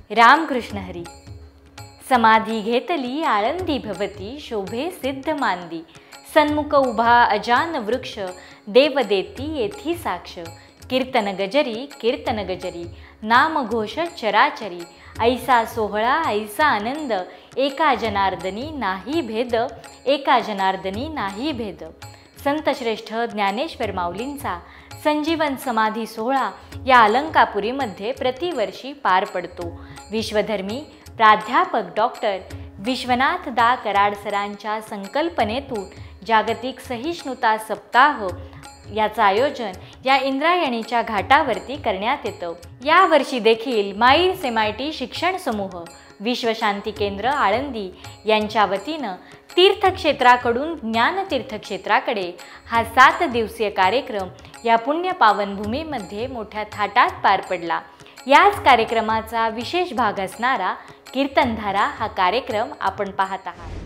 रामकृष्ण हरी। समाधी घेतली आळंदी भवती, शोभे सिद्ध मांदी। सन्मुख उभा अजान वृक्ष, देव देती येथी साक्ष। कीर्तन गजरी, नाम घोष चराचरी। ऐसा सोहळा ऐसा आनंद, एका जनार्दनी नाही भेद, एका जनार्दनी नाही भेद। संत श्रेष्ठ ज्ञानेश्वर माऊलींचा संजीवन समाधी सोहळा या अलंकापुरीमध्ये प्रतिवर्षी पार पडतो। विश्वधर्मी प्राध्यापक डॉक्टर विश्वनाथ दा कराड सरांच्या संकल्पनेतून जागतिक सहिष्णुता सप्ताह याचं आयोजन या इंद्रायणीच्या घाटावरती करण्यात येतं। या वर्षी देखील माईर्स MIT शिक्षण समूह, विश्वशांती केंद्र आळंदी यांच्या वतीनं तीर्थक्षेत्राकडून ज्ञानतीर्थक्षेत्राकडे हा 7 दिवसीय कार्यक्रम या पुण्य पावनभूमीमध्ये मोठ्या थाटात पार पडला। याच कार्यक्रमाचा विशेष भाग असणारा कीर्तनधारा हा कार्यक्रम आपण पाहत आहात।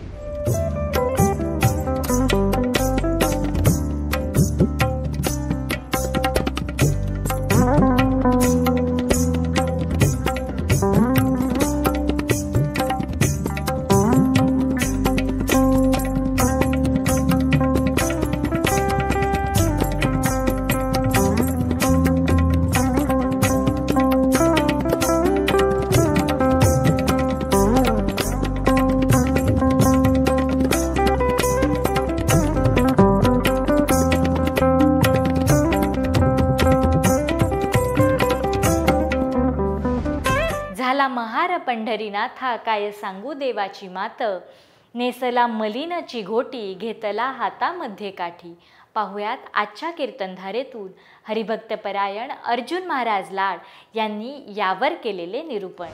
महार पंढरीनाथा काय सांगू देवाची मात, नेसला मलिनची घोटी, घेतला हातामध्ये काठी। पाहुयात आजच्या कीर्तनधारेतून हरिभक्तपरायण अर्जुन महाराज लाड यांनी यावर केलेले निरूपण।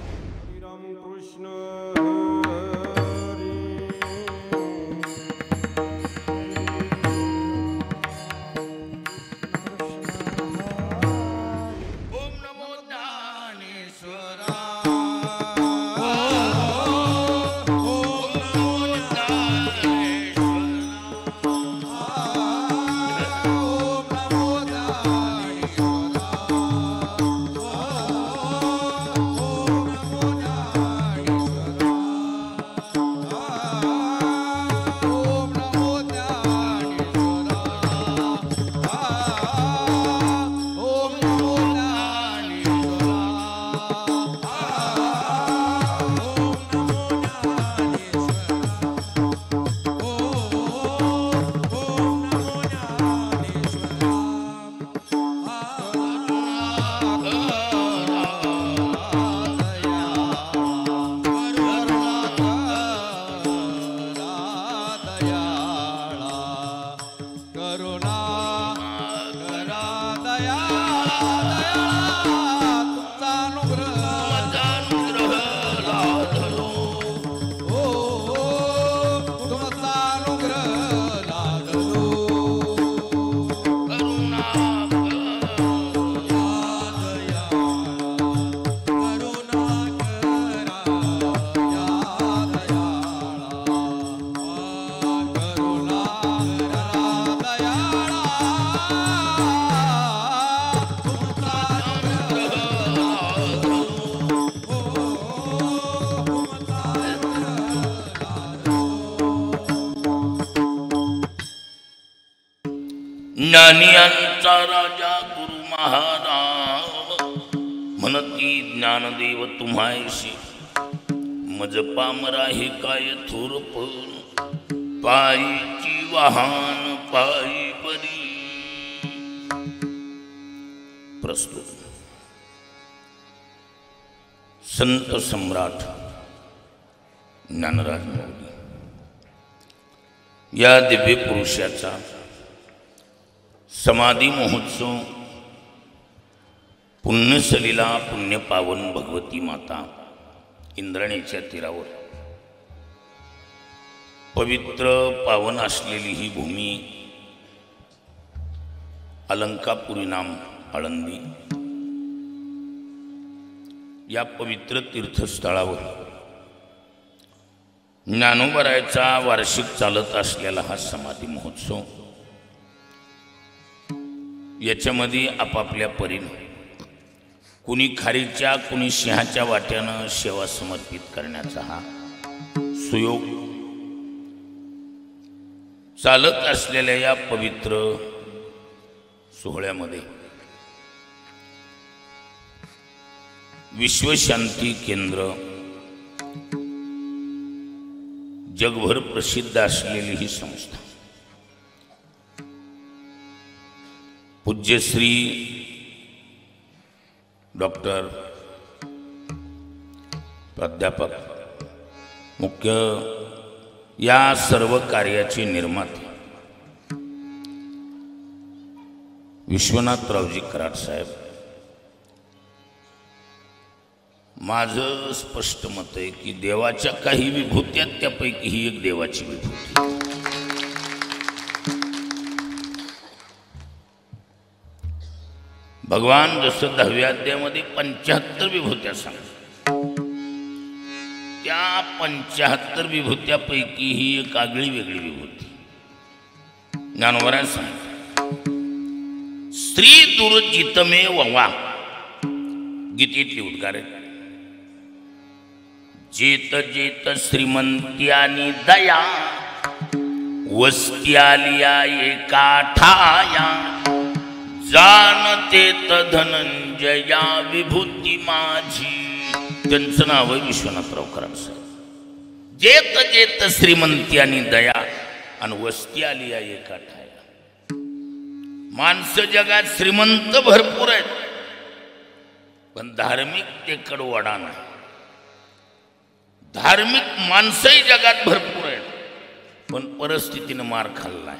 ज्ञानियांचा राजा गुरु महाराज, म्हणती ज्ञानदेव तुम्हायशी। मज पामरा हे काय थोरपण, पायीची वाहन पायी परी। प्रस्तुत संत सम्राट ज्ञानराज माऊली या दिव्य पुरुषाचा समाधी महोत्सव पुण्यसलीला पुण्य पावन भगवती माता इंद्रायणीच्या तीरावर पवित्र पावन असलेली ही भूमी अलंकापुरी नाम आळंदी या पवित्र तीर्थस्थळावर ज्ञानोबरायचा वार्षिक चालत असलेला हा समाधी महोत्सव याच्यामध्ये आपापल्या परीने कुणी खारीच्या कुणी सिंहाच्या वाट्यानं सेवा समर्पित करण्याचा हा सुयोग चालत असलेल्या या पवित्र सोहळ्यामध्ये विश्वशांती केंद्र जगभर प्रसिद्ध असलेली ही संस्था पूज्य श्री डॉक्टर प्राध्यापक मुख्य या सर्व कार्याचे निर्माते विश्वनाथरावजी कराड साहेब, माझं स्पष्ट मत आहे की देवाच्या काही विभूत्या त्यापैकी ही एक देवाची विभूती. भगवान जसं 10व्या अध्यायामध्ये 75 विभूत्या सांगतात, त्या 75 विभूत्यापैकी ही एक आगळी वेगळी विभूती ज्ञानोबा सांगतात. स्त्री दुर्जितमे वा गीतेतली उद्गार आहे. जेत जेत श्रीमंत्यानी दया वस्ती आलिया एका ठाया जाणते धनंजया विभूती माझी. त्यांचं नाव आहे विश्वनाथराव कराड साहेब. जेत जेत श्रीमंती आणि दया आणि वस्ती आली या एका ठाया. माणसं जगात श्रीमंत भरपूर आहेत, पण धार्मिकतेकडे वडा नाही. धार्मिक माणसंही जगात भरपूर आहेत, पण परिस्थितीने मार खाल्लाय.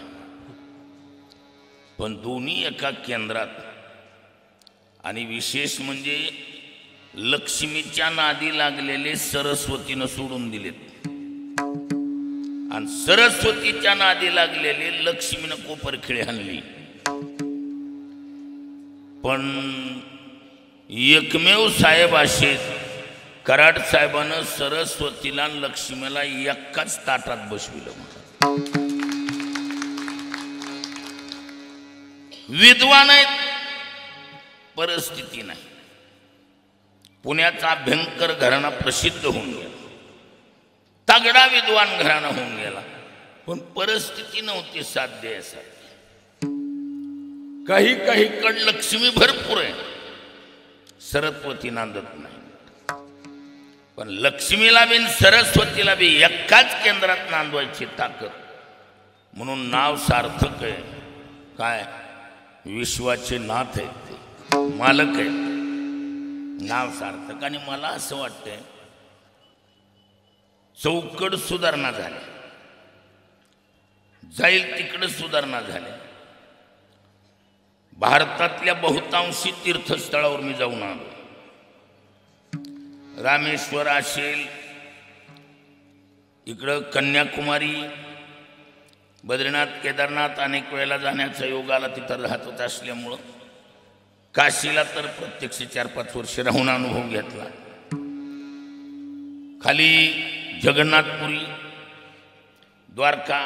पण दोन्ही एका केंद्रात, आणि विशेष म्हणजे लक्ष्मीच्या नादी लागलेले सरस्वतीनं सोडून दिलेत, आणि सरस्वतीच्या नादी लागलेले लक्ष्मीनं कोपरखिळे आणली. पण एकमेव साहेब असे कराड साहेबानं सरस्वतीला आणि लक्ष्मीला एकाच ताटात बसविलं. विद्वान आहेत, परिस्थिती नाही. पुण्याचा भयंकर घराणा प्रसिद्ध होऊन गेला, तगडा विद्वान घराणा होऊन गेला, पण परिस्थिती नव्हती साथ द्यायसाठी. काही काही कड लक्ष्मी भरपूर आहे, सरस्वती नांदत नाही. पण लक्ष्मीला बी सरस्वतीला बी एकाच केंद्रात नांदवायची ताकद, म्हणून नाव सार्थक आहे. काय विश्वाचे नाथ आहेत, ते मालक आहेत, नाव सार्थक. आणि मला असं वाटतंय चौकड सुधारणा झाली, जाईल तिकडे सुधारणा झाली. भारतातल्या बहुतांशी तीर्थस्थळावर मी जाऊन आलो. रामेश्वर असेल, इकडं कन्याकुमारी, बद्रीनाथ, केदारनाथ अनेक वेळेला जाण्याचा योग आला तिथं राहत असल्यामुळं. काशीला तर प्रत्यक्ष 4-5 वर्ष राहून अनुभव घेतला. खाली जगन्नाथपुरी, द्वारका,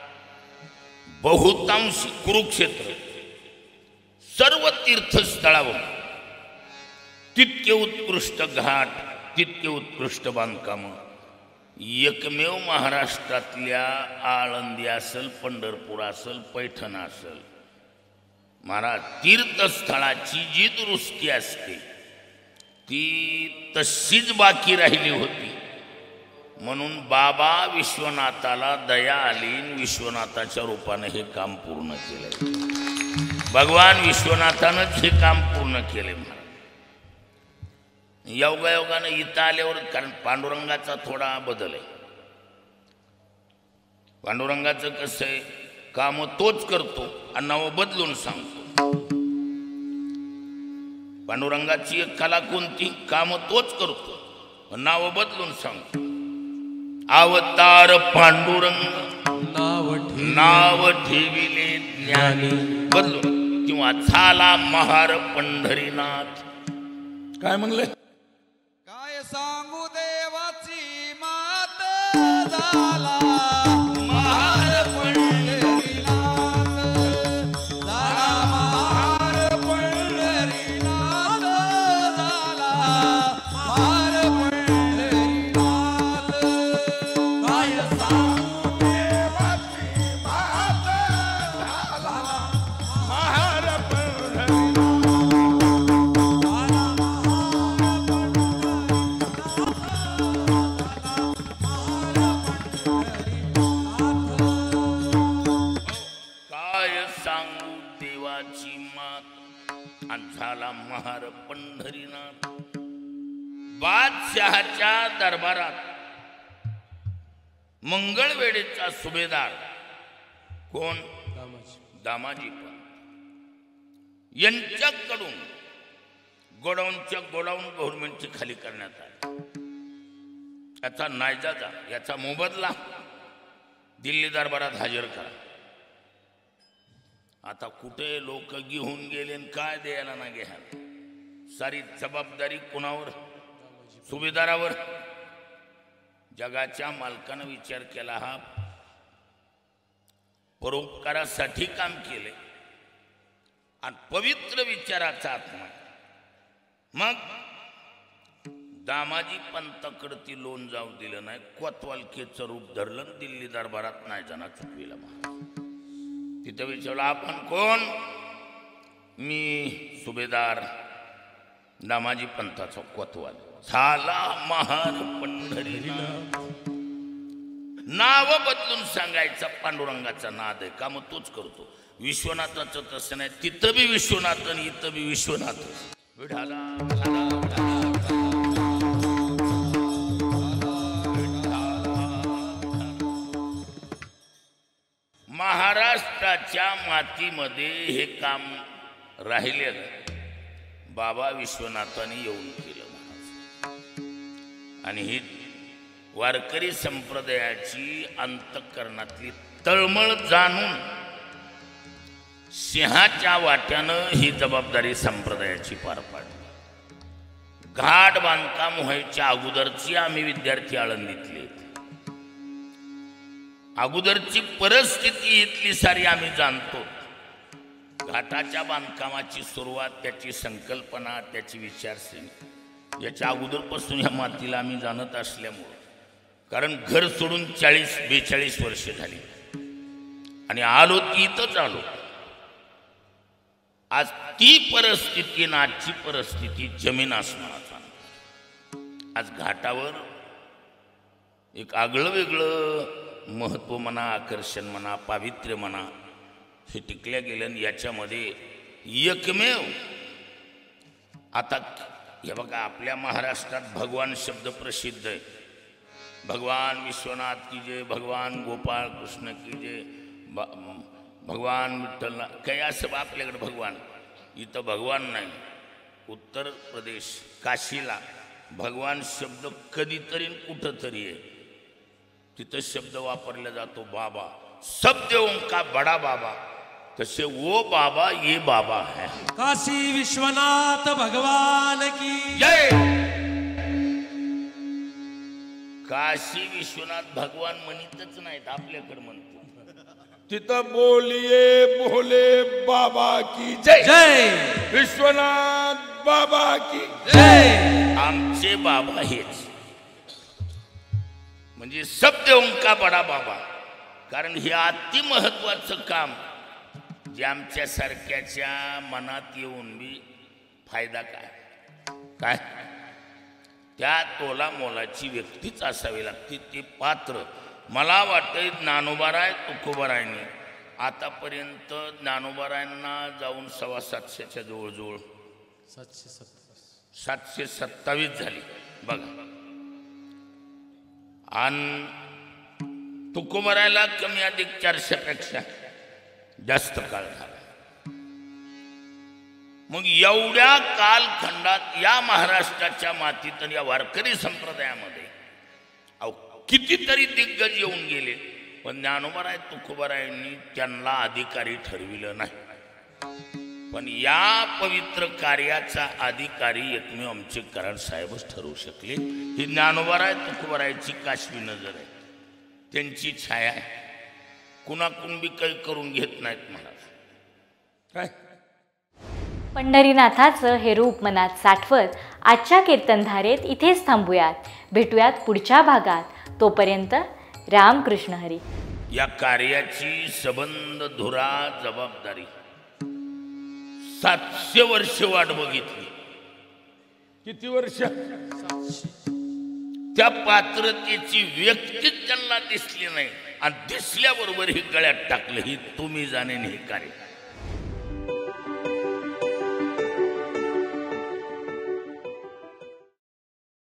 बहुतांशी कुरुक्षेत्र, सर्व तीर्थस्थळावर तितके उत्कृष्ट घाट, तितके उत्कृष्ट बांधकाम. एकमेव महाराष्ट्रातल्या आळंदी असेल, पंढरपूर असेल, पैठण असेल, महाराज तीर्थस्थळाची जी दुरुस्ती असते ती तशीच बाकी राहिली होती. म्हणून बाबा विश्वनाथाला दया आली, विश्वनाथाच्या रूपाने हे काम पूर्ण केलंय. भगवान विश्वनाथानंच हे काम पूर्ण केले. योगायोगानं इथं आल्यावर, कारण पांडुरंगाचा थोडा बदल आहे. पांडुरंगाचं कसं आहे, काम तोच करतो आणि नावं बदलून सांगतो. पांडुरंगाची एक कला कोणती, काम तोच करतो, नावं बदलून सांगतो. अवतार पांडुरंग नाव ठेविले ज्ञानी बदलून, किंवा झाला महार पंढरीनाथ. काय म्हणले, काय सांगू देवाची मात झाला महार पंढरीनाथ, झाला महार पंढरीनाथ, झाला मात आणि झाला महार पंढरीनाथ. बादशहाच्या दरबारात मंगळवेढेचा सुभेदार कोण? दामाजी पंत यांच्याकडून गोडाऊनच्या गोडाऊन गव्हर्नमेंटची खाली करण्यात आली. याचा नायजादा, याचा मोबदला दिल्ली दरबारात हजर करा. आता कुठे लोक घेऊन गेले काय द्यायला ना घ्यायला, सारी जबाबदारी कुणावर? सुभेदारावर. जगाच्या मालकानं विचार केला, हा परोपकारासाठी काम केले आणि पवित्र विचाराचा आत्मा. मग दामाजी पंताकडे ती लोन जाऊ दिलं नाही, कोतवालकेचं रूप धरलं, दिल्ली दरबारात नाही जाणार चुकविला. तिथं विचारलं, आपण कोण? मी सुभेदार दामाजी पंताचा कोतवाल. झाला महार पंढरीनाथ. नाव बदलून सांगायचा पांडुरंगाचा नाद आहे का? मग तोच करतो. विश्वनाथाचं तसं नाही, तिथं बी विश्वनाथ आणि इथं बी विश्वनाथ. विठाला महाराष्ट्राच्या मातीमध्ये हे काम राहिलेलं बाबा विश्वनाथांनी येऊन केलं महाराज. आणि ही वारकरी संप्रदायाची अंतःकरणातली तळमळ जाणून सिंहाच्या वाट्यानं ही जबाबदारी संप्रदायाची पार पाडली. घाट बांधकाम व्हायच्या अगोदरची आम्ही विद्यार्थी आळंदीतले, अगोदरची परिस्थिती इथली सारी आम्ही जाणतो. घाटाच्या बांधकामाची सुरुवात, त्याची संकल्पना, त्याची विचारसरणी याच्या अगोदरपासून ह्या मातीला आम्ही जाणत असल्यामुळं, कारण घर सोडून 40-42 वर्ष झाली आणि आलो ती इथंच आलो. आज ती परिस्थिती ना आजची परिस्थिती जमीन आसमानाचा. आज घाटावर एक आगळं वेगळं महत्व म्हणा, आकर्षण म्हणा, पावित्र्य म्हणा, हे टिकल्या गेलं. याच्यामध्ये एकमेव आता हे बघा, आपल्या महाराष्ट्रात भगवान शब्द प्रसिद्ध आहे. भगवान विश्वनाथ की जय, भगवान गोपाळ कृष्ण की जय, भगवान विठ्ठल काही असं आपल्याकडे भगवान. इथं भगवान नाही. उत्तर प्रदेश काशीला भगवान शब्द कधीतरी कुठंतरी आहे, तिथं शब्द वापरला जातो बाबा. सब देवों का बड़ा बाबा, तसे वो बाबा ये बाबा है. काशी विश्वनाथ भगवान की जय. काशी विश्वनाथ भगवान म्हणतच नाहीत, आपल्याकडे म्हणतो. तिथं बोलिये भोले बाबा की जय, जय विश्वनाथ बाबा की जय. आमचे बाबा हेच, म्हणजे सब देवों का बडा बाबा. कारण हे अति महत्वाचं काम जे आमच्या सारख्याच्या मनात येऊन बी फायदा काय काय, त्या तोला मोलाची व्यक्तीच असावी लागते. ते पात्र मला वाटतं ज्ञानोबाराय तुकोबारायने आतापर्यंत ज्ञानोबारायांना जाऊन 727च्या जवळजवळ 727 झाली बघा. आणि तुकोबारायला कमी अधिक 400पेक्षा जास्त काळ झाला. मग एवढ्या कालखंडात या महाराष्ट्राच्या मातीत आणि या वारकरी संप्रदायामध्ये कितीतरी दिग्गज येऊन गेले, पण ज्ञानोबाराय तुकोबारायांनी त्यांना अधिकारी ठरविलं नाही. पण या पवित्र कार्याचा अधिकारी एकमेव आमचे कराड साहेबच ठरवू शकले. ही ज्ञानोबाराय तुकोबारायची काशवी नजर आहे, त्यांची छाया आहे. कुणाकुण बी काही करून घेत नाहीत महाराज. काय पंढरीनाथाचं हे रूप मनात साठवत आजच्या कीर्तनधारेत इथेच थांबूयात. भेटूयात पुढच्या भागात. तोपर्यंत रामकृष्ण हरी. या कार्याची सबंध धुरा जबाबदारी 700 वर्ष वाट बघितली. किती वर्ष? त्या पात्रतेची व्यक्तीच त्यांना दिसली नाही आणि दिसल्याबरोबर ही गळ्यात टाकलं. ही तुम्ही जाणे हे कार्य